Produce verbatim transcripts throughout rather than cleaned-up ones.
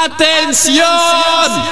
¡Atención!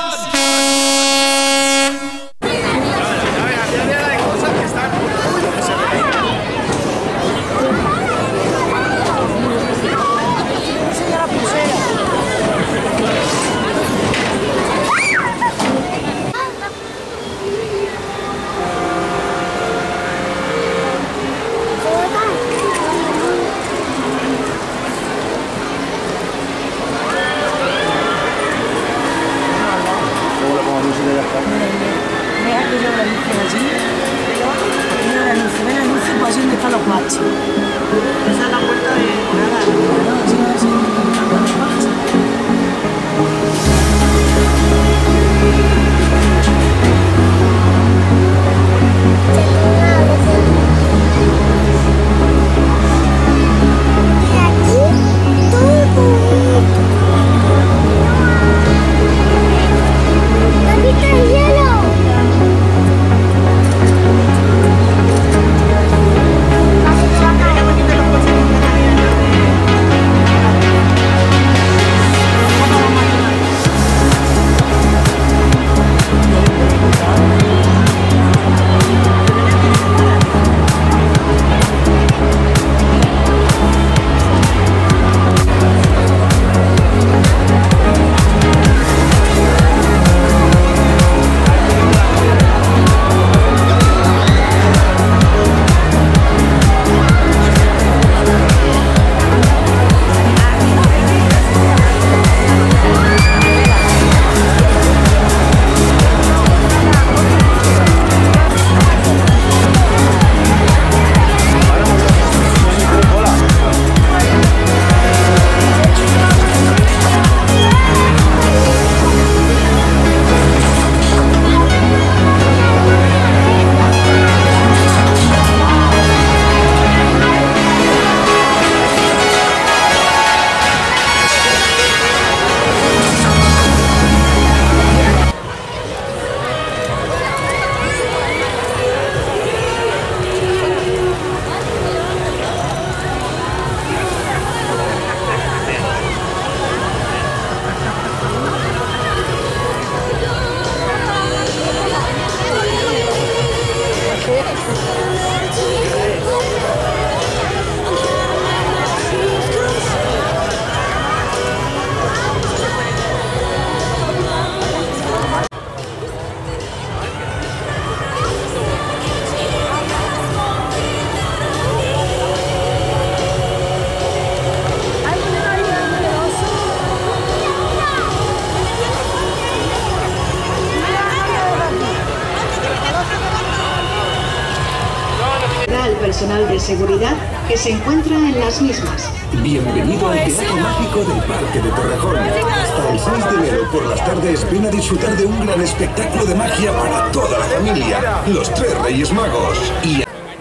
Personal de seguridad que se encuentra en las mismas. Bienvenido al Teatro Mágico del Parque de Torrejón. Hasta el seis de enero por las tardes ven a disfrutar de un gran espectáculo de magia para toda la familia. Los Tres Reyes Magos. Y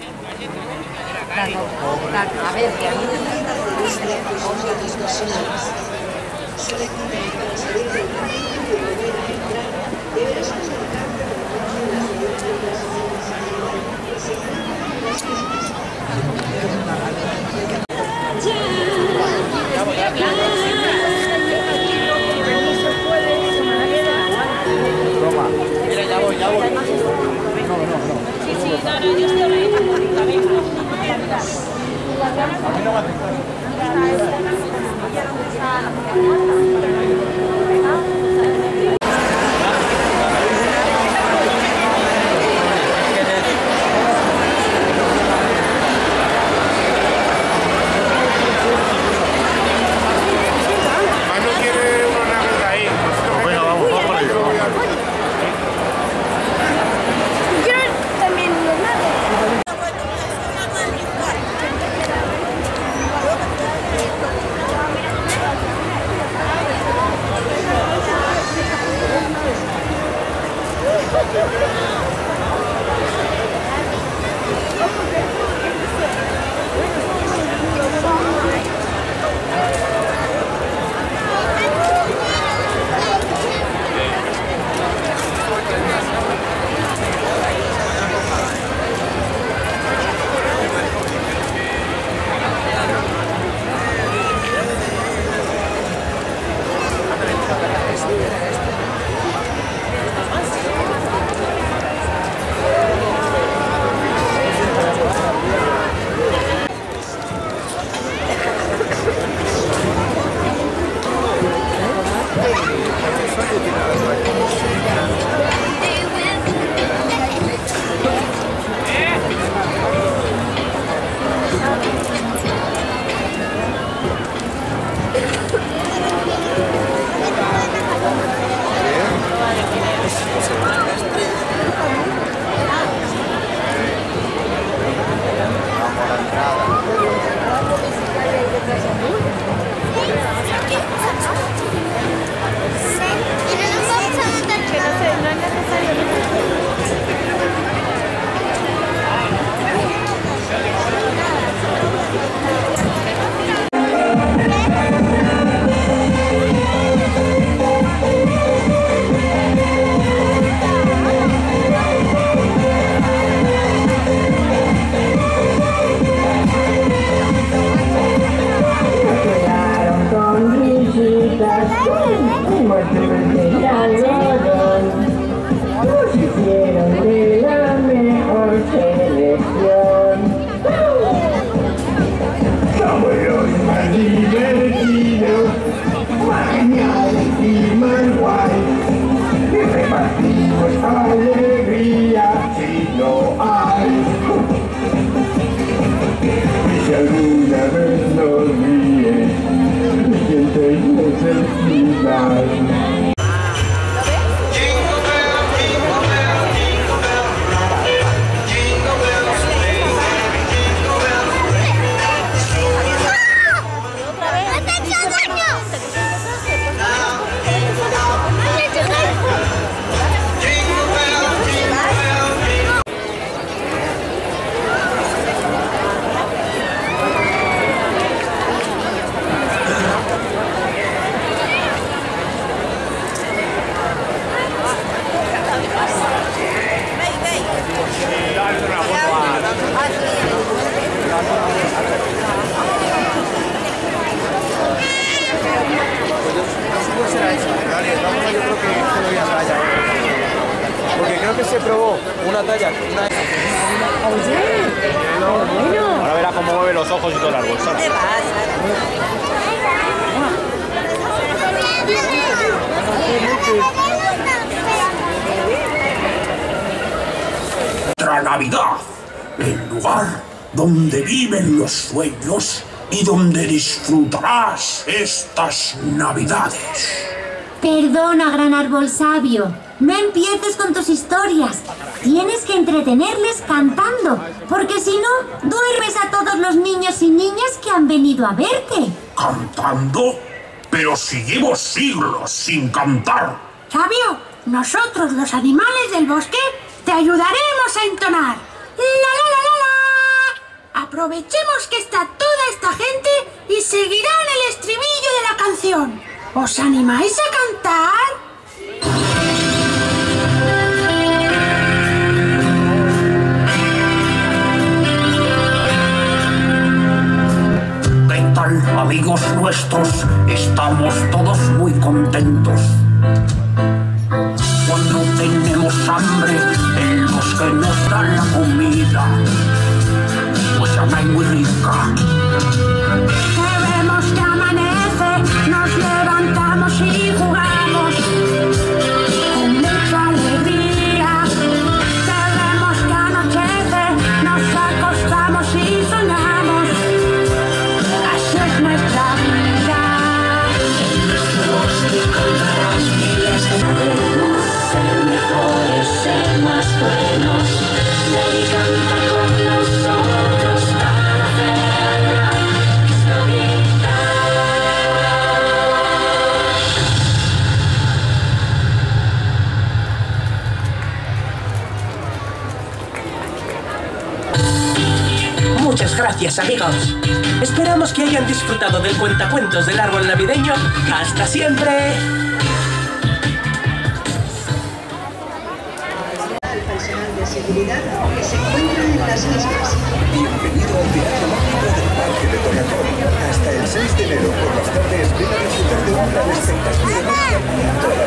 A ver, que a mí ya voy, ya voy. No, no, no. Sí, sí, no, no, yo estoy ahí. A mí no me hace falta. Porque creo que se probó una talla. Una... Oye, bueno. Ahora verá cómo mueve los ojos y todo el árbol, ¿sabes? ¿Qué pasa? Nuestra Navidad, el lugar donde viven los sueños y donde disfrutarás estas Navidades. Perdona, gran árbol sabio. No empieces con tus historias. Tienes que entretenerles cantando, porque si no, duermes a todos los niños y niñas que han venido a verte. ¿Cantando? Pero si llevo siglos sin cantar. Sabio, nosotros los animales del bosque te ayudaremos a entonar. ¡La, la, la, la, la! Aprovechemos que está toda esta gente y seguirán el estribillo de la canción. ¿Os animáis a cantar? ¿Qué tal, amigos nuestros? Estamos todos muy contentos. Cuando tenemos hambre, el bosque nos da la comida, pues ya hay muy rica. Que vemos que amanece, nos levantamos y jugamos con mucha alegría. Que vemos que anochece, nos acostamos y soñamos. Así es nuestra vida. En nuestro bosque encontrarás miles de modelos, ser mejores, ser más buenos. Ven y canta con nosotros para hacer historita. Muchas gracias, amigos. Esperamos que hayan disfrutado del cuentacuentos del árbol navideño. ¡Hasta siempre! El personal de seguridad que se encuentra en las mismas. Bienvenido al Teatro Mágico del Parque de Torrejón. Hasta el seis de enero por las tardes ven a disfrutar de un gran espectáculo de magia para toda la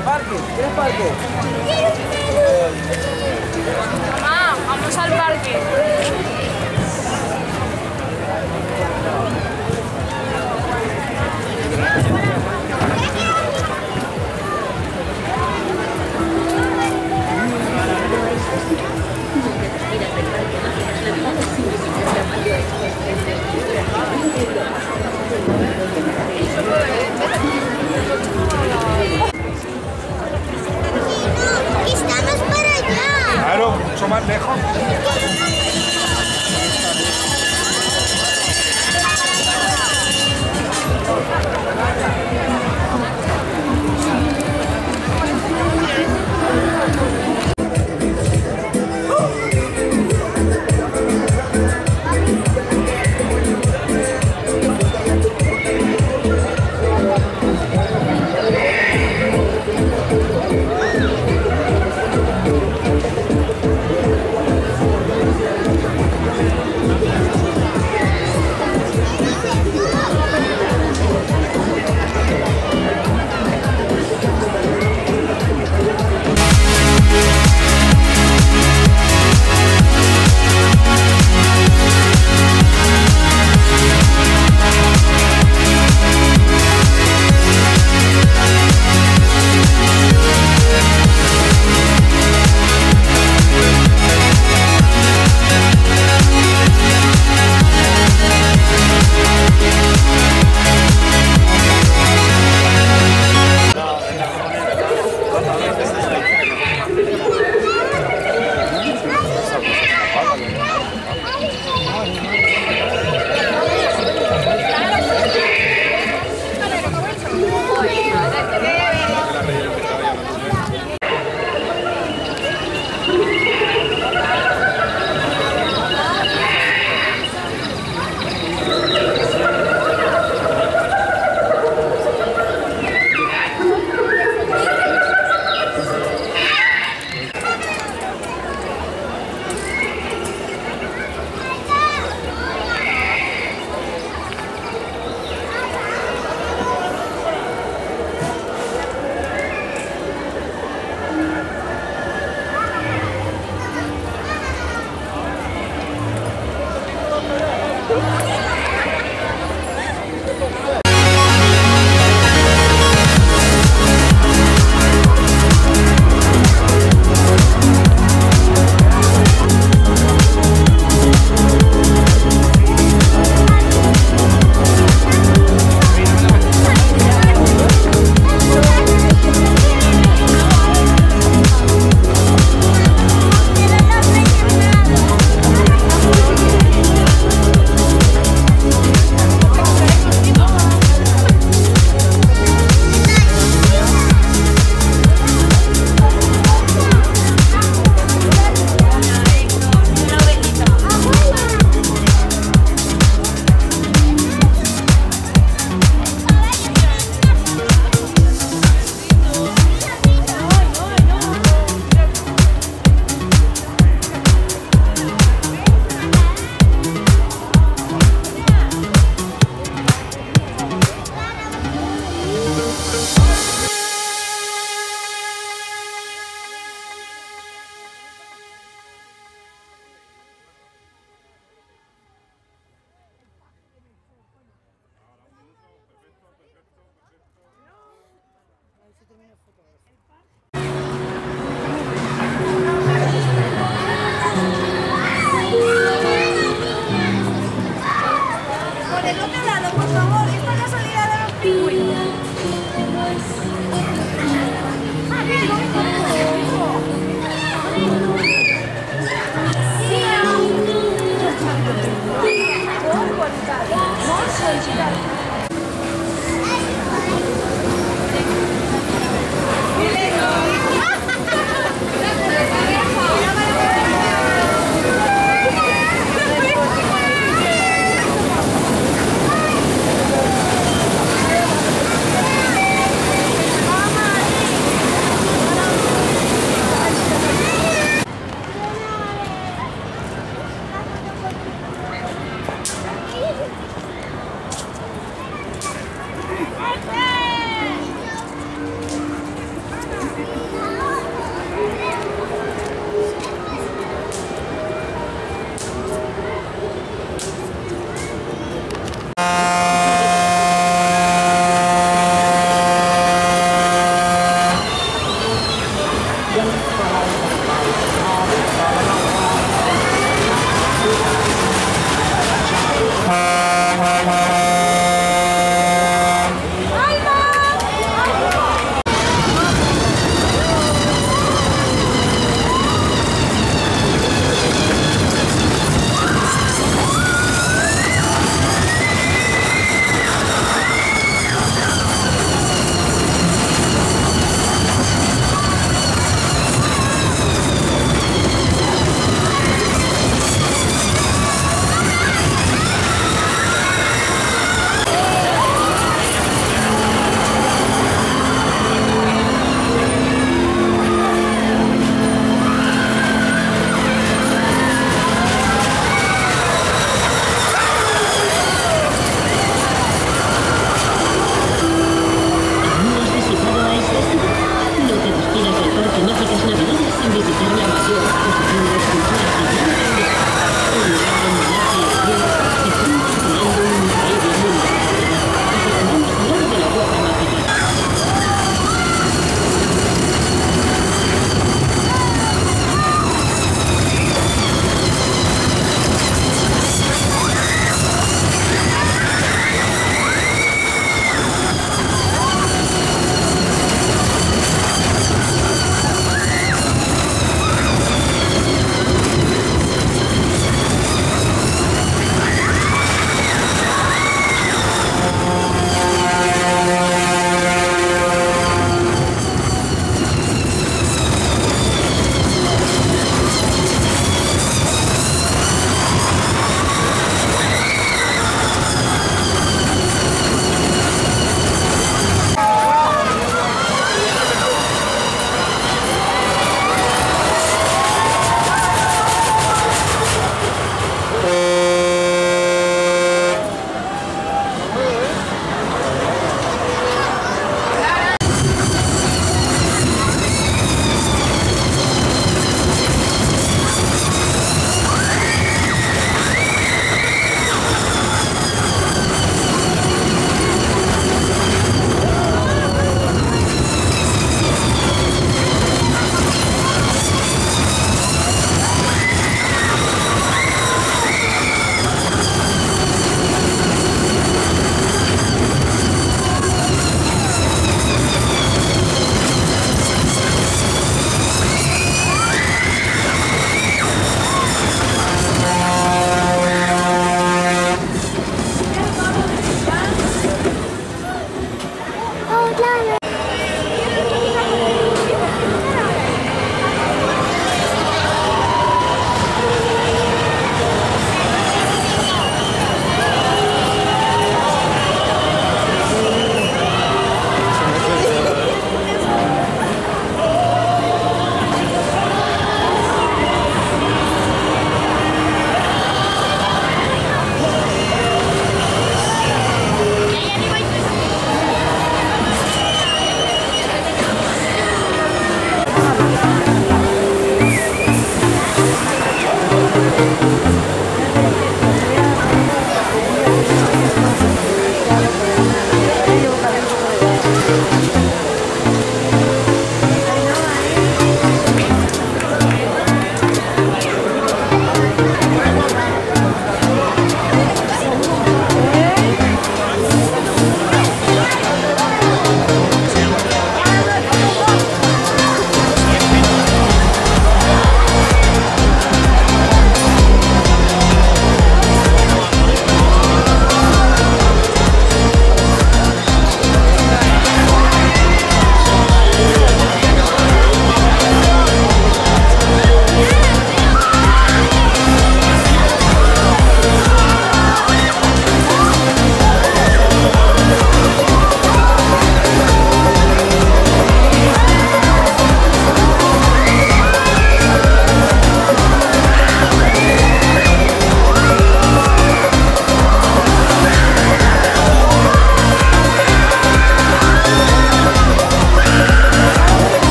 Parque, ¿quieres parque? Mamá, vamos al parque. ¡Estamos para allá! Claro, mucho más lejos.